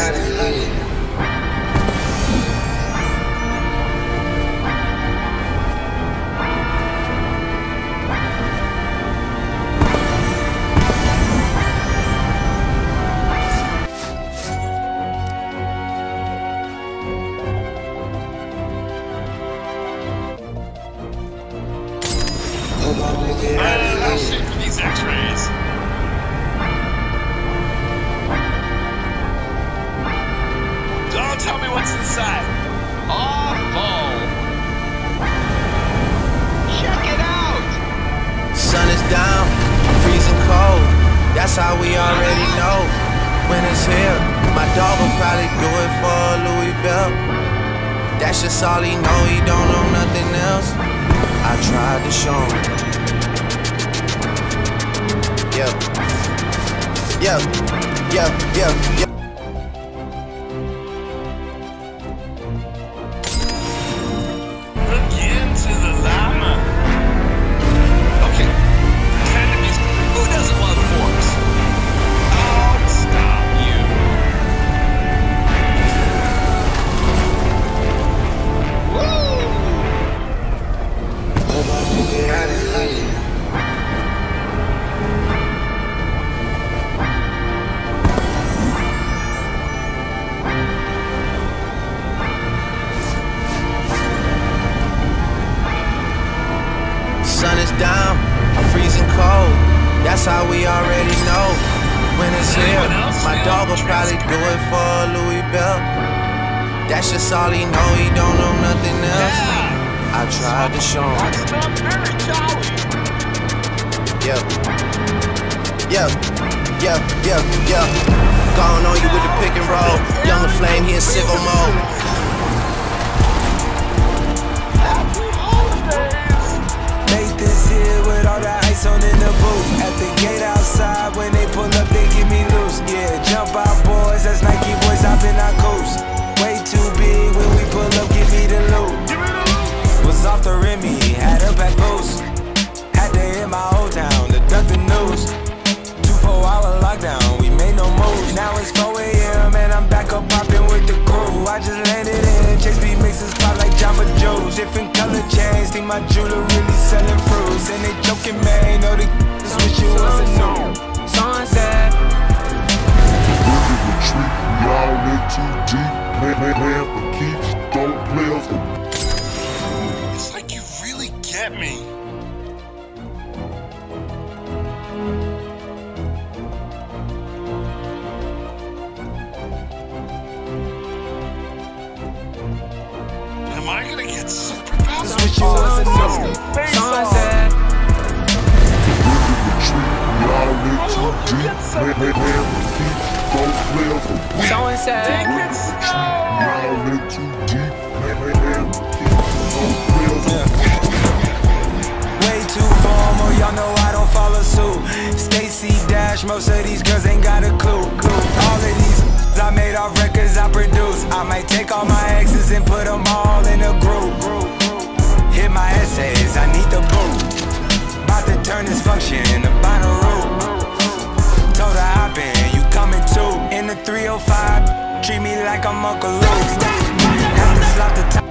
I'll shoot for these x-rays. Don't tell me what's inside. Awful. Check it out. Sun is down, freezing cold. That's how we already know when it's here. My dog will probably do it for Louis Bell. That's just all he know, he don't know nothing else. I tried to show him. Yeah. Look into the llama. Okay, pretend to be. Who doesn't love forks? I'll stop you. Woo! Sun is down, freezing cold. That's how we already know when it's here. My dog will probably do it for Louis Bell. That's just all he know, he don't know nothing else. I tried to show him. Going on you with the pick and roll. Younger Flame, he in sicko mode. With all the ice on in the booth. At the gate outside, when they pull up, they give me loose. Yeah, jump out, boys, that's Nike boys hopping our coast. Way too big when we pull up, give me the loot. Was off the Remy, had her back post. Had to hit my old town to duck the news. 2-4-hour lockdown, we made no moves. Now it's 4 AM and I'm back up popping with the crew. I just landed in, Chase B mixes pop like Jamba Joe's. Different color chains, think my jeweler really selling fruits. And they joking, man, know the wish it wasn't new. Sunset. Retreat, y'all in too deep. Plan for keeps, don't play off the. It's like you really get me. Am I gonna get superpowers? Wish it wasn't new. Sunset. Y'all in too deep. Plan for keeps, don't play off the. Sunset. Y'all in too deep. Plan for keeps, don't play off the. Way too formal, y'all know I don't follow suit. Stacy Dash, most of these girls ain't got a clue. All of these I made off records I produce. I might take all my exes and put them all in a group. Hit my essays, I need the boot. About to turn this function into binary. Told her hop in, you coming too. In the 305, treat me like I'm Uncle Luke. Have to slap the top.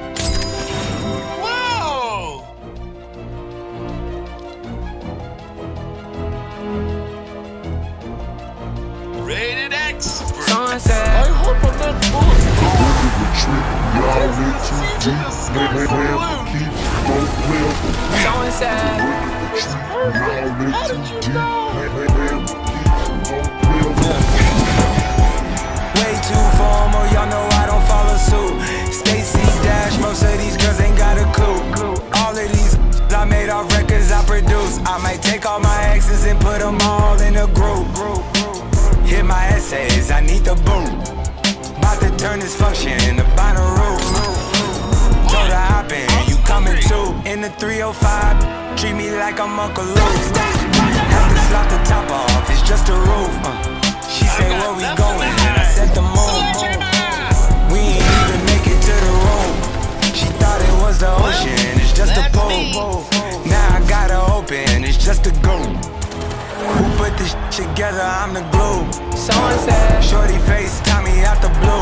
Rated X. Sunset. I hope I'm not full. Y'all in too deep. Plan for keeps, don't play off the. Sunset. Y'all in too deep. Plan for keeps, don't play off the. Way too formal, y'all know I don't follow suit. Stacy Dash, most of these girls ain't got a clue. All of these I made off records I produce. I might take all my exes and put them all in a group. Hit my essays, I need the boot. About to turn this function into binary. Told her hop in, you coming too. In the 305, treat me like I'm Uncle Luke. Have to slap the top off, it's just a roof. She say where we going, and I set the moon. We ain't even make it to the room. She thought it was the ocean, it's just a pool. Now I gotta open, it's just a go. Who put this together? I'm the glue. Sunset. Shorty face, Tommy out the blue.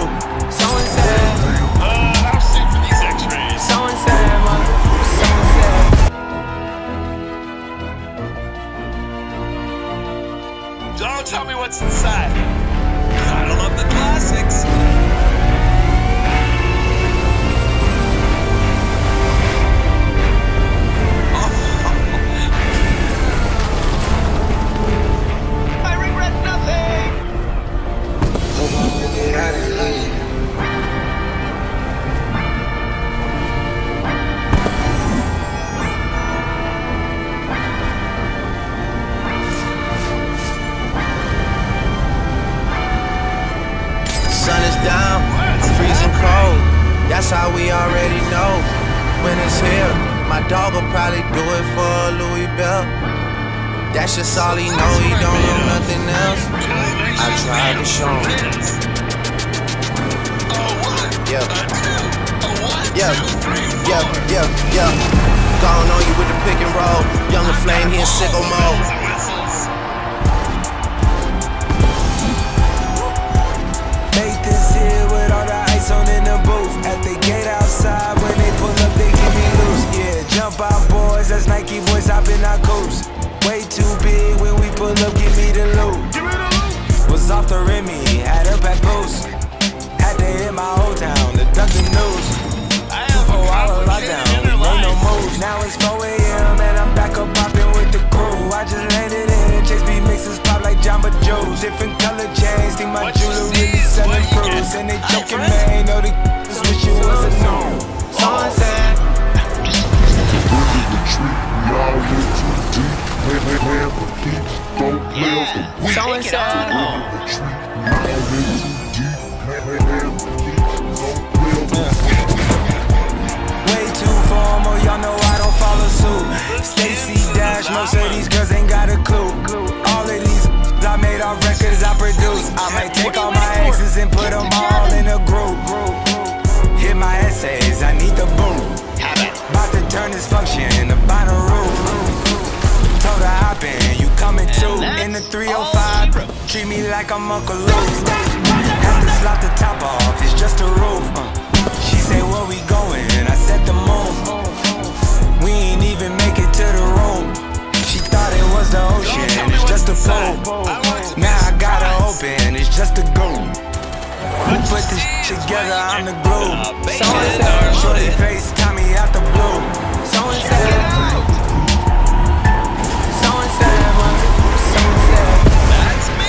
sun is down, I'm freezing cold. That's how we already know when it's here. My dog will probably do it for a Louis belt. That's just all he know, he don't know nothing else. I tried to show him. Yeah. Gone on you with the pick and roll. Younger Flame, he in sicko mode. Make this here with all the ice on in the booth. At the gate outside, when they pull up, they give me loose. Yeah, jump out, boys. That's Nike boys hopping our coast. Way too big when we pull up, give me the loot. Was off the Remy, had her back post. Had to hit my old town to duck the news. 24-hour lockdown, ain't no moves. Now it's 4 AM and I'm back up popping with the crew. I just landed in, Chase B mixes pop like Jamba Joe's. Different color chains, think my jewelry really selling fruits. And they joking, man, know the just wish it was a no. Sunset. Y'all get too deep, man for keeps, don't play off the weak. So inside. Y'all get too deep, man for keeps, don't play off the weak. Way too formal, y'all know I don't follow suit. Stacy Dash, most of these girls ain't got a clue. All of these I made off records I produce. I might take all my exes and put them all in a group. Hit my essays, I need the boom. About to turn this function into binary. Told her hop in, you coming too. In the 305, treat me like I'm Uncle Luke. Have to slot the top off, it's just a roof. She say where we going, I said the moon. We ain't even make it to the room. She thought it was the ocean, it's just a pool. Now I got her open, it's just a go. We put this together, I'm the glue. Shorty face, Tommy out the blue. That's me.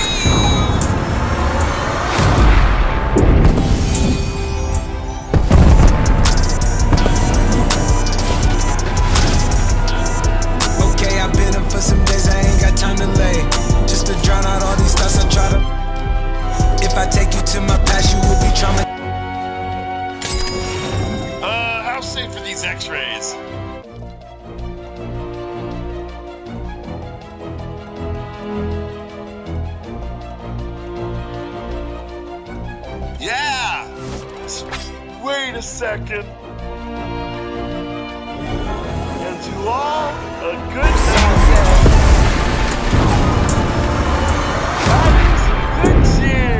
Okay, I've been up for some days, I ain't got time to lay. Just to drown out all these thoughts, I try to. If I take you to my past, you will be traumatized. How safe are these X-rays? Yeah! Wait a second. And to all, a good night. Good cheer.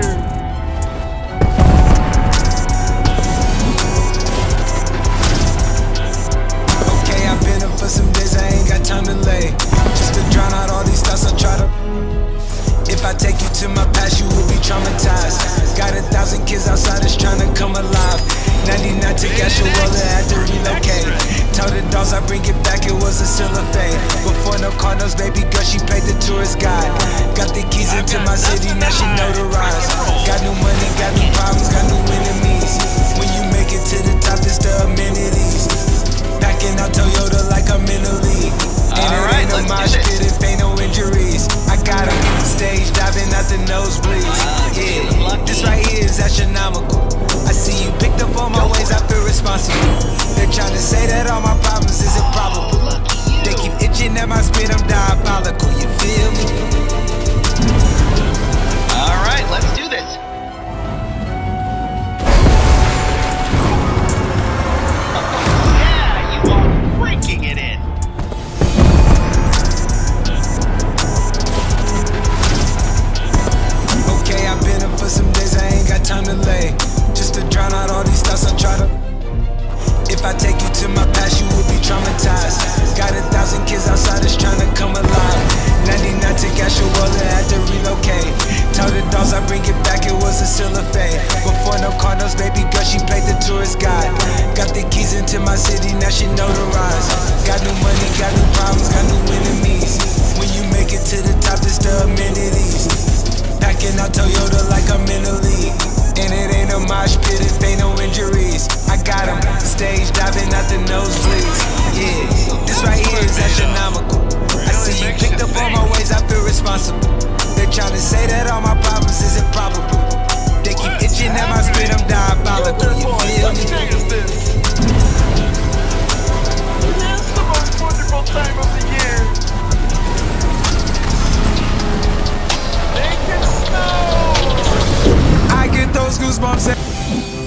Okay, I've been up for some days, I ain't got time to lay. Just to drown out all these thoughts, I try to. If I take you to my past, you will be traumatized. Got 1,000 kids outside that's trying to come alive. 99 to gas your roller, had to relocate. Tell the dogs I bring it back, it was a still a fade. Before no Cardinals, baby girl, she paid the tourist guide. Got the keys into my city, now she notarized. Got new money, got new problems, got new enemies. When you make it to the top, it's the amenities. Packing out Toyota like I'm in the league. And it ain't no mosh pit if ain't no injuries. I got 'em stage diving out the nosebleeds. Yeah, this right here is astronomical. I see you picked up on my ways, I feel responsible. They're trying to say that all my problems is improbable. They keep itching at my spit, I'm diabolical, you feel me? Alright, let's do this. Yeah, you are breaking it in. Okay, I've been up for some days, I ain't got time to lay. Just to drown out all these thoughts, I try to. If I take you to my past, you will be traumatized. Got 1,000 kids outside that's trying to come alive. 99 to gas your wallet, had to relocate. Tell the dogs I bring it back, it was a still a fade. Before no Cardinals, baby girl, she played the tourist guide. Got the keys into my city, now she notarized. Got new money, got new problems, got new enemies. When you make it to the top, it's the amenities. Packing out Toyota like I'm in the league. And it ain't a mosh pit if ain't no injuries. I got 'em stage diving out the nosebleeds. Yeah, this right here is astronomical. I see you picked up on my ways, I feel responsible. They're trying to say that all my problems is improbable. They keep itching at my spit, I'm diabolical, you feel me? This is the most wonderful time of the year. Make it snow! I get those goosebumps.